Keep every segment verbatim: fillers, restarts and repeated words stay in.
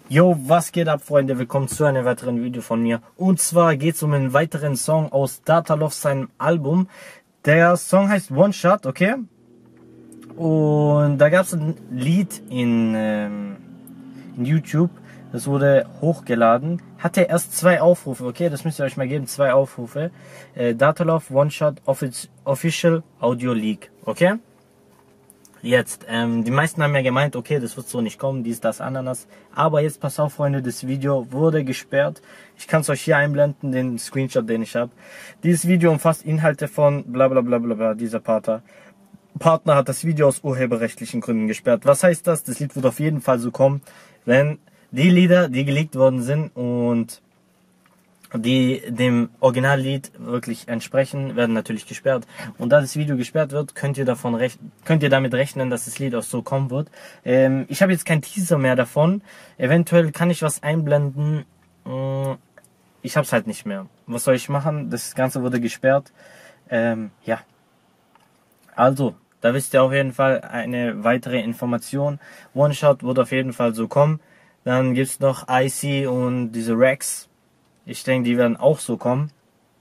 Yo, was geht ab, Freunde? Willkommen zu einem weiteren Video von mir. Und zwar geht es um einen weiteren Song aus Datalov, seinem Album. Der Song heißt One Shot, okay? Und da gab es ein Lied in, ähm, in YouTube. Das wurde hochgeladen. Hatte erst zwei Aufrufe, okay? Das müsst ihr euch mal geben, zwei Aufrufe. Äh, Datalov One Shot Offic Official Audio Leak, okay? Jetzt, ähm, die meisten haben ja gemeint, okay, das wird so nicht kommen, dies, das, Ananas. Aber jetzt pass auf, Freunde, das Video wurde gesperrt. Ich kann es euch hier einblenden, den Screenshot, den ich habe. Dieses Video umfasst Inhalte von bla bla bla bla bla, dieser Partner. Partner hat das Video aus urheberrechtlichen Gründen gesperrt. Was heißt das? Das Lied wird auf jeden Fall so kommen, wenn die Lieder, die geleakt worden sind und die dem Originallied wirklich entsprechen, werden natürlich gesperrt. Und da das Video gesperrt wird, könnt ihr davon rech könnt ihr damit rechnen, dass das Lied auch so kommen wird. Ähm, ich habe jetzt kein Teaser mehr davon. Eventuell kann ich was einblenden. Ich habe es halt nicht mehr. Was soll ich machen? Das Ganze wurde gesperrt. Ähm, ja. Also, da wisst ihr auf jeden Fall eine weitere Information. One Shot wird auf jeden Fall so kommen. Dann gibt es noch Icy und diese Rex. Ich denke, die werden auch so kommen.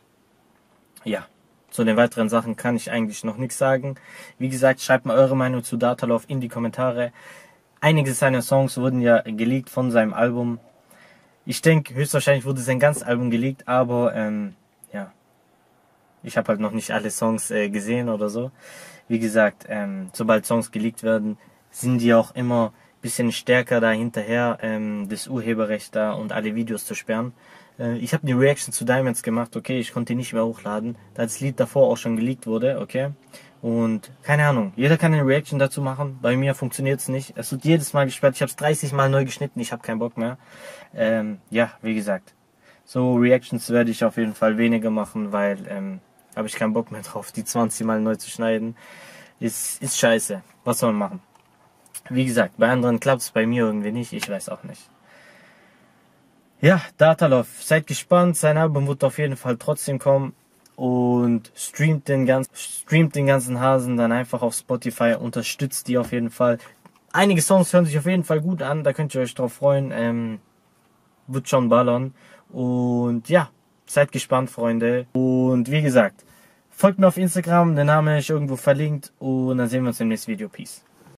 Ja, zu den weiteren Sachen kann ich eigentlich noch nichts sagen. Wie gesagt, schreibt mal eure Meinung zu Datalov in die Kommentare. Einige seiner Songs wurden ja geleakt von seinem Album. Ich denke, höchstwahrscheinlich wurde sein ganzes Album geleakt, aber ähm, ja, ich habe halt noch nicht alle Songs äh, gesehen oder so. Wie gesagt, ähm, sobald Songs geleakt werden, sind die auch immer ein bisschen stärker da hinterher, ähm, das Urheberrecht da und alle Videos zu sperren. Ich habe die Reaction zu Diamonds gemacht, okay, ich konnte die nicht mehr hochladen, da das Lied davor auch schon geleakt wurde, okay. Und keine Ahnung, jeder kann eine Reaction dazu machen, bei mir funktioniert es nicht. Es wird jedes Mal gesperrt, ich habe es dreißig Mal neu geschnitten, ich habe keinen Bock mehr. Ähm, ja, wie gesagt, so Reactions werde ich auf jeden Fall weniger machen, weil ähm, habe ich keinen Bock mehr drauf, die zwanzig Mal neu zu schneiden. Ist, ist scheiße, was soll man machen? Wie gesagt, bei anderen klappt es, bei mir irgendwie nicht, ich weiß auch nicht. Ja, Datalov, seid gespannt, sein Album wird auf jeden Fall trotzdem kommen und streamt den ganzen, streamt den ganzen Hasen dann einfach auf Spotify, unterstützt die auf jeden Fall. Einige Songs hören sich auf jeden Fall gut an, da könnt ihr euch drauf freuen, ähm, wird schon ballern und ja, seid gespannt, Freunde, und wie gesagt, folgt mir auf Instagram, der Name ist irgendwo verlinkt und dann sehen wir uns im nächsten Video, peace.